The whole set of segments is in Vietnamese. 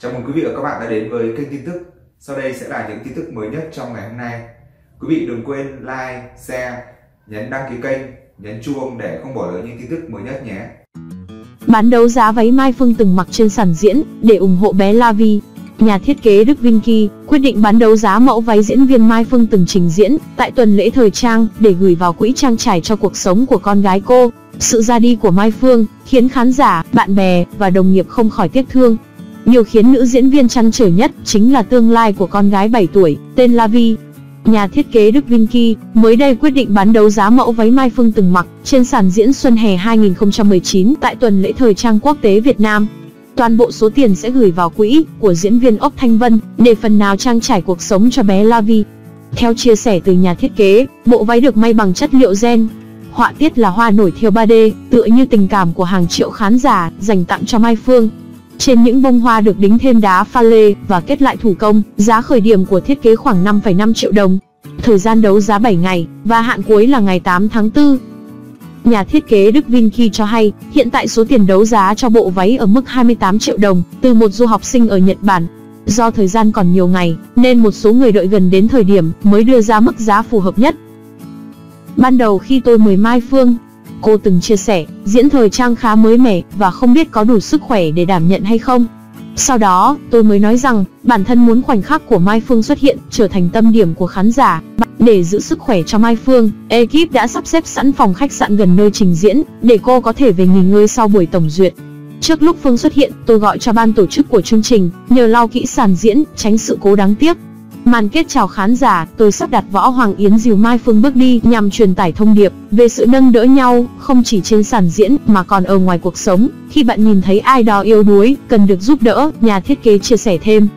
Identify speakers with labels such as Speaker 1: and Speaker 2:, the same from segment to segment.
Speaker 1: Chào mừng quý vị và các bạn đã đến với kênh tin tức. Sau đây sẽ là những tin tức mới nhất trong ngày hôm nay. Quý vị đừng quên like, share, nhấn đăng ký kênh, nhấn chuông để không bỏ lỡ những tin tức mới nhất nhé.
Speaker 2: Bán đấu giá váy Mai Phương từng mặc trên sàn diễn để ủng hộ bé La Vi. Nhà thiết kế Đức Vinky quyết định bán đấu giá mẫu váy diễn viên Mai Phương từng trình diễn tại tuần lễ thời trang để gửi vào quỹ trang trải cho cuộc sống của con gái cô. Sự ra đi của Mai Phương khiến khán giả, bạn bè và đồng nghiệp không khỏi tiếc thương. Điều khiến nữ diễn viên trăn trở nhất chính là tương lai của con gái 7 tuổi, tên La Vi. Nhà thiết kế Đức Vinky mới đây quyết định bán đấu giá mẫu váy Mai Phương từng mặc trên sàn diễn Xuân Hè 2019 tại tuần lễ thời trang quốc tế Việt Nam. Toàn bộ số tiền sẽ gửi vào quỹ của diễn viên Ốc Thanh Vân để phần nào trang trải cuộc sống cho bé La Vi. Theo chia sẻ từ nhà thiết kế, bộ váy được may bằng chất liệu ren. Họa tiết là hoa nổi thêu 3D, tựa như tình cảm của hàng triệu khán giả dành tặng cho Mai Phương. Trên những bông hoa được đính thêm đá pha lê và kết lại thủ công, giá khởi điểm của thiết kế khoảng 5,5 triệu đồng. Thời gian đấu giá 7 ngày, và hạn cuối là ngày 8 tháng 4. Nhà thiết kế Đức Vinky cho hay, hiện tại số tiền đấu giá cho bộ váy ở mức 28 triệu đồng, từ một du học sinh ở Nhật Bản. Do thời gian còn nhiều ngày, nên một số người đợi gần đến thời điểm mới đưa ra mức giá phù hợp nhất. Ban đầu khi tôi mời Mai Phương, cô từng chia sẻ, diễn thời trang khá mới mẻ và không biết có đủ sức khỏe để đảm nhận hay không. Sau đó, tôi mới nói rằng, bản thân muốn khoảnh khắc của Mai Phương xuất hiện, trở thành tâm điểm của khán giả. Để giữ sức khỏe cho Mai Phương, ekip đã sắp xếp sẵn phòng khách sạn gần nơi trình diễn, để cô có thể về nghỉ ngơi sau buổi tổng duyệt. Trước lúc Phương xuất hiện, tôi gọi cho ban tổ chức của chương trình, nhờ lau kỹ sàn diễn, tránh sự cố đáng tiếc. Màn kết chào khán giả, tôi sắp đặt Võ Hoàng Yến dìu Mai Phương bước đi nhằm truyền tải thông điệp về sự nâng đỡ nhau, không chỉ trên sàn diễn mà còn ở ngoài cuộc sống. Khi bạn nhìn thấy ai đó yếu đuối, cần được giúp đỡ, nhà thiết kế chia sẻ thêm.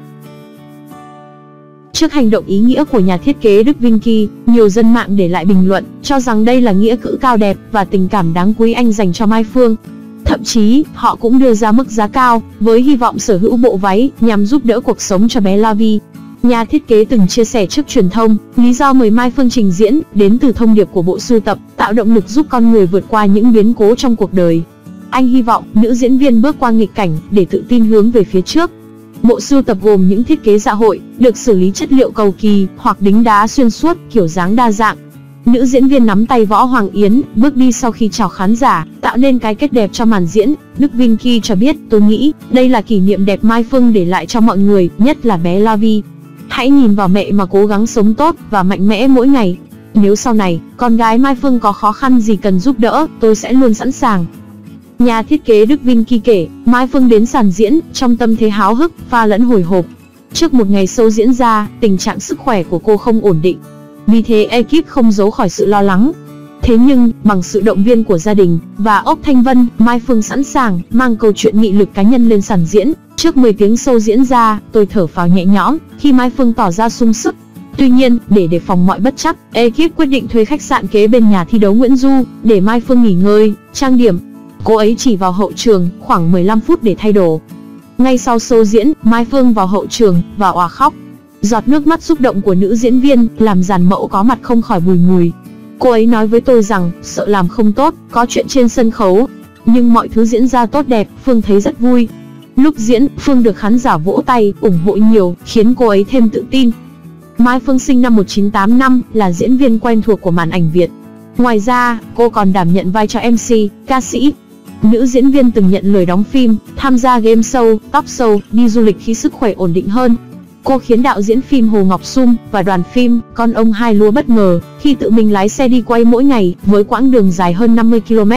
Speaker 2: Trước hành động ý nghĩa của nhà thiết kế Đức Vinky, nhiều dân mạng để lại bình luận, cho rằng đây là nghĩa cử cao đẹp và tình cảm đáng quý anh dành cho Mai Phương. Thậm chí, họ cũng đưa ra mức giá cao, với hy vọng sở hữu bộ váy, nhằm giúp đỡ cuộc sống cho bé La Vi. Nhà thiết kế từng chia sẻ trước truyền thông, lý do mời Mai Phương trình diễn, đến từ thông điệp của bộ sưu tập, tạo động lực giúp con người vượt qua những biến cố trong cuộc đời. Anh hy vọng, nữ diễn viên bước qua nghịch cảnh, để tự tin hướng về phía trước. Bộ sưu tập gồm những thiết kế dạ hội, được xử lý chất liệu cầu kỳ, hoặc đính đá xuyên suốt, kiểu dáng đa dạng. Nữ diễn viên nắm tay Võ Hoàng Yến, bước đi sau khi chào khán giả, tạo nên cái kết đẹp cho màn diễn. Đức Vinky cho biết, tôi nghĩ, đây là kỷ niệm đẹp Mai Phương để lại cho mọi người, nhất là bé La Vi. Hãy nhìn vào mẹ mà cố gắng sống tốt và mạnh mẽ mỗi ngày. Nếu sau này, con gái Mai Phương có khó khăn gì cần giúp đỡ, tôi sẽ luôn sẵn sàng. Nhà thiết kế Đức Vinky kể, Mai Phương đến sàn diễn trong tâm thế háo hức, pha lẫn hồi hộp. Trước một ngày show diễn ra, tình trạng sức khỏe của cô không ổn định. Vì thế ekip không giấu khỏi sự lo lắng. Thế nhưng, bằng sự động viên của gia đình và Ốc Thanh Vân, Mai Phương sẵn sàng mang câu chuyện nghị lực cá nhân lên sàn diễn. Trước 10 tiếng show diễn ra, tôi thở phào nhẹ nhõm khi Mai Phương tỏ ra sung sức. Tuy nhiên, để đề phòng mọi bất trắc, ekip quyết định thuê khách sạn kế bên nhà thi đấu Nguyễn Du để Mai Phương nghỉ ngơi, trang điểm. Cô ấy chỉ vào hậu trường khoảng 15 phút để thay đồ. Ngay sau show diễn, Mai Phương vào hậu trường và òa khóc. Giọt nước mắt xúc động của nữ diễn viên làm dàn mẫu có mặt không khỏi bùi ngùi. Cô ấy nói với tôi rằng, sợ làm không tốt, có chuyện trên sân khấu. Nhưng mọi thứ diễn ra tốt đẹp, Phương thấy rất vui. Lúc diễn, Phương được khán giả vỗ tay, ủng hộ nhiều, khiến cô ấy thêm tự tin. Mai Phương sinh năm 1985, là diễn viên quen thuộc của màn ảnh Việt. Ngoài ra, cô còn đảm nhận vai trò MC, ca sĩ. Nữ diễn viên từng nhận lời đóng phim, tham gia game show, talk show, đi du lịch khi sức khỏe ổn định hơn. Cô khiến đạo diễn phim Hồ Ngọc Sum và đoàn phim Con ông Hai Lúa bất ngờ khi tự mình lái xe đi quay mỗi ngày với quãng đường dài hơn 50 km.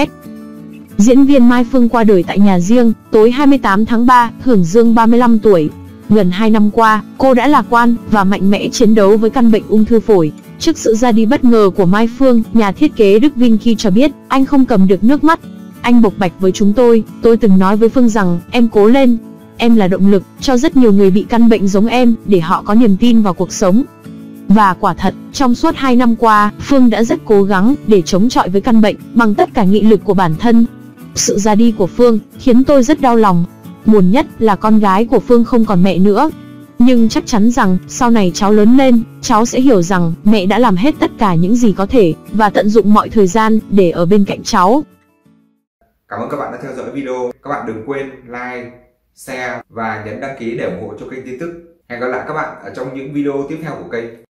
Speaker 2: Diễn viên Mai Phương qua đời tại nhà riêng tối 28 tháng 3, hưởng dương 35 tuổi. Gần 2 năm qua, cô đã lạc quan và mạnh mẽ chiến đấu với căn bệnh ung thư phổi. Trước sự ra đi bất ngờ của Mai Phương, nhà thiết kế Đức Vinky cho biết, anh không cầm được nước mắt. Anh bộc bạch với chúng tôi từng nói với Phương rằng, em cố lên. Em là động lực cho rất nhiều người bị căn bệnh giống em, để họ có niềm tin vào cuộc sống. Và quả thật, trong suốt 2 năm qua, Phương đã rất cố gắng để chống chọi với căn bệnh bằng tất cả nghị lực của bản thân. Sự ra đi của Phương khiến tôi rất đau lòng. Buồn nhất là con gái của Phương không còn mẹ nữa. Nhưng chắc chắn rằng, sau này cháu lớn lên, cháu sẽ hiểu rằng mẹ đã làm hết tất cả những gì có thể và tận dụng mọi thời gian để ở bên cạnh cháu.
Speaker 1: Cảm ơn các bạn đã theo dõi video. Các bạn đừng quên like, share và nhấn đăng ký để ủng hộ cho kênh tin tức. Hẹn gặp lại các bạn ở trong những video tiếp theo của kênh.